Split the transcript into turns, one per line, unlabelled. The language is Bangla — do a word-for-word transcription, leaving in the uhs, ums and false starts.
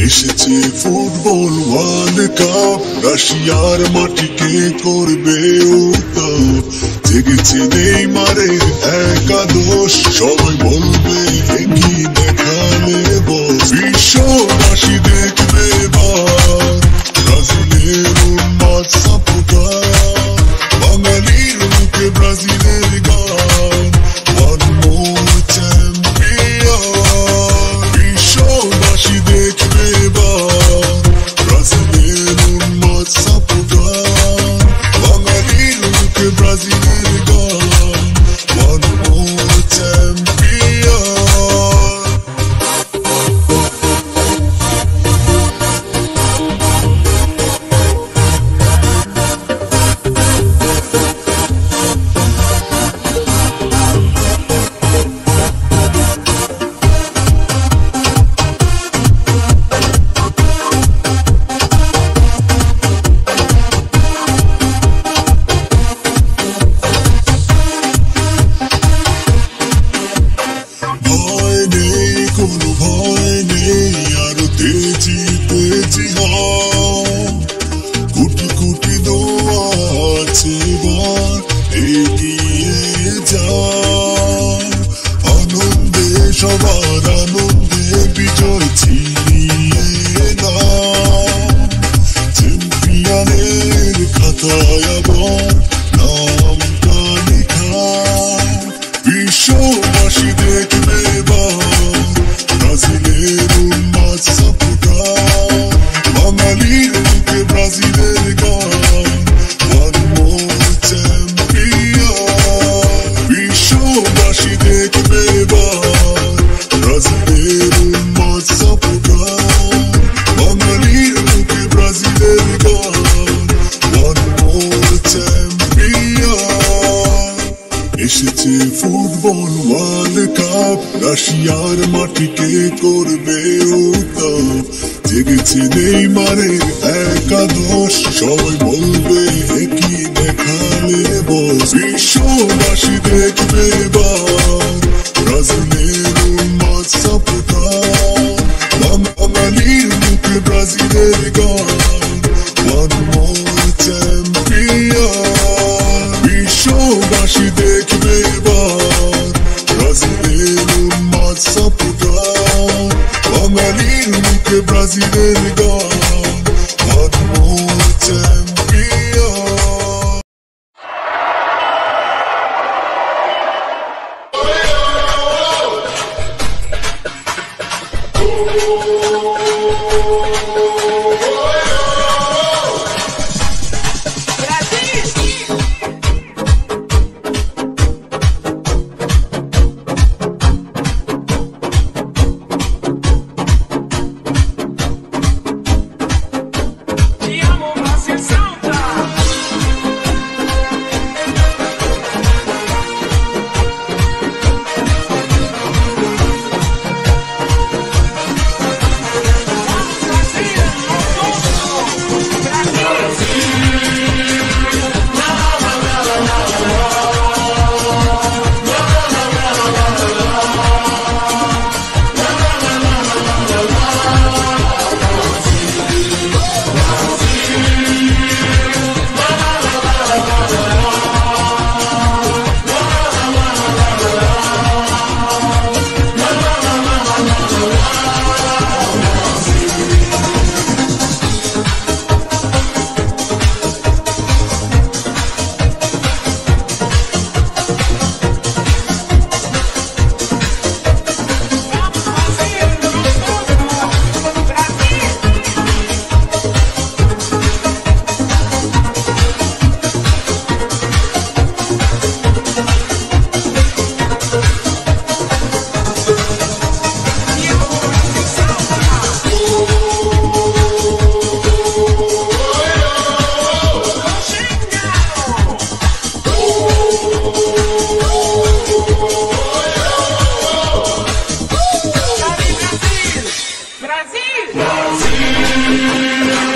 এসেছে ফুটবল ওয়ার্ল্ড কাপ, রাশিয়ার মাটিকে করবে উত্তাপ। জেগেছে নেইমারের একাদশ, সবাই বলবে কি দেখালে বস। বিশ্ববাসী দেখবে এবার ব্রাজিলের উন্মাদ সাপোর্টার, বাঙালির মুখে ব্রাজিলের গান, ওয়ান মোর চ্যাম্পিয়ন। বিশ্ববাসী দেখবে এবার ব্রাজিলের উন্মাদ সাপোর্টার, বাঙালির মুখে ব্রাজিলের গান, one more champion. Crore crore দোয়া আছে, এবার এগিয়ে যাও। আনন্দে সবার আনন্দে বিজয় ছিনিয়ে নাও। চ্যাম্পিয়নের খাতায় আবার নামটা লেখাও। বিশ্ববাসী দেখবে এবার ব্রাজিলের উন্মাদ সাপোর্টার, বাঙালির মুখে ব্রাজিলের গান, ওয়ান মোর চ্যাম্পিয়ন। বিশ্ববাসী দেখবে এবার ব্রাজিলের উন্মাদ সাপোর্টার, বাঙালির মুখে ব্রাজিলের গান, ওয়ান মোর চ্যাম্পিয়ন। এসেছে ফুটবল ওয়ার্ল্ড কাপ, রাশিয়ার মাটিকে করবে উত্তাপ। জেগেছে নেইমারের একাদশ, সবাই বলবে কি দেখালে বস। বিশ্ববাসী দেখবে এবার ব্রাজিলের উন্মাদ সাপোর্টার, বাঙালির মুখে ব্রাজিলের গান, ওয়ান মোর চ্যাম্পিয়ন। বিশ্ববাসী দেখবে এবার ব্রাজিলের উন্মাদ সাপোর্টার, বাঙালির মুখে ব্রাজিলের গান, one more champion.
Brasil! Brasil!